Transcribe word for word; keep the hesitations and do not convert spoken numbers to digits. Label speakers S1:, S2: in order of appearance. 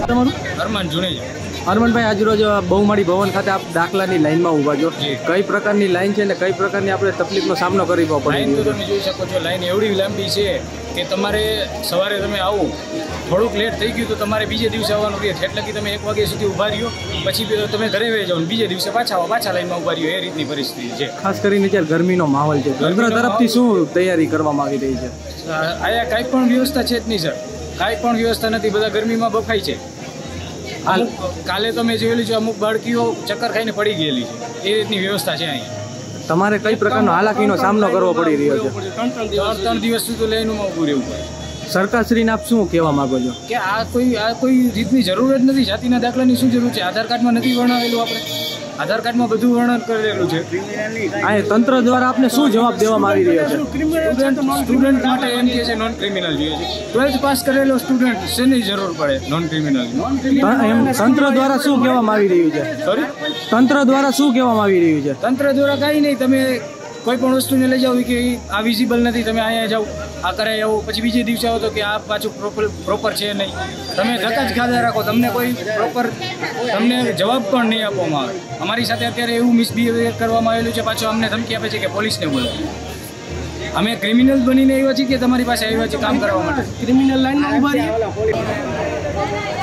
S1: તમારું?
S2: અરમાન જુનેજા.
S1: હરમનભાઈ, આજ રોજ બહુમાળી ભવન ખાતે આપ દાખલાની લાઈનમાં ઊભા છો. કઈ પ્રકારની લાઈન છે ને કઈ પ્રકારની આપણે તકલીફનો સામનો કરવો પડે?
S2: લાઈન તો તમે જોઈ શકો છો, લાઈન એવડી લાંબી છે કે તમારે સવારે તમે આવો થોડુંક લેટ થઈ ગયું તો તમારે બીજે દિવસે આવવાનું રહે છે, એટલે કે તમે એક વાગ્યા સુધી ઊભા રહ્યો, પછી તમે ઘરે વહી જાઓ, બીજે દિવસે પાછા આવો, પાછા લાઈનમાં ઊભા રહ્યો, એ રીતની પરિસ્થિતિ છે.
S1: ખાસ કરીને અત્યારે ગરમીનો માહોલ છે, તંત્ર તરફથી શું તૈયારી કરવામાં આવી રહી છે?
S2: અહીંયા કાંઈ પણ વ્યવસ્થા છે જ નહીં સર, કાંઈ પણ વ્યવસ્થા નથી, બધા ગરમીમાં બફાય છે. કાલે તમે જોયેલું છે, અમુક બાળકીઓ ચક્કર ખાઈને પડી ગયેલી છે, એ રીતની વ્યવસ્થા છે અહીંયા.
S1: તમારે કઈ પ્રકારનો હાલાકીનો સામનો કરવો પડી રહ્યો છે?
S2: ત્રણ ત્રણ દિવસ સુધી લાઈનમાં ઊભું રહેવું પડે.
S1: સરકારશ્રીને આપ શું કહેવા માંગો છો?
S2: કે આ કોઈ આ કોઈ રીતની જરૂર જ નથી. જાતિના દાખલાની શું જરૂર છે? આધાર કાર્ડમાં નથી વર્ણવેલું, આપણે આધાર કાર્ડમાં બધું વર્ણન કરેલું છે.
S1: આ તંત્ર દ્વારા આપને શું જવાબ દેવામાં આવી રહ્યો છે?
S2: સ્ટુડન્ટ માટે એમ કે છે નોન ક્રિમિનલ જોઈએ છે. ટ્વેલ્થ પાસ કરેલો સ્ટુડન્ટ શેની જરૂર પડે નોન ક્રિમિનલ?
S1: એમ તંત્ર દ્વારા શું કહેવામાં આવી રહ્યું છે?
S2: સોરી,
S1: તંત્ર દ્વારા શું કહેવામાં આવી રહ્યું છે?
S2: તંત્ર દ્વારા કાંઈ નહીં, તમે કોઈ પણ વસ્તુને લઈ જાઓ કે આ વિઝિબલ નથી, તમે અહીંયા જાઓ, આ કરાવી આવો, પછી બીજે દિવસે આવો તો કે આ પાછું પ્રોપર પ્રોપર છે નહીં, તમે ધક્કા જ ખાધા રાખો, તમને કોઈ પ્રોપર તમને જવાબ પણ નહીં આપવામાં આવે. અમારી સાથે અત્યારે એવું મિસબિહેવિયર કરવામાં આવેલું છે, પાછું અમને ધમકી આપે છે કે પોલીસને બોલાવો. અમે ક્રિમિનલ બનીને આવ્યા છીએ કે તમારી પાસે આવ્યા છીએ કામ કરવા માટે? ક્રિમિનલ લાઈનમાં ઉભા રહ્યા.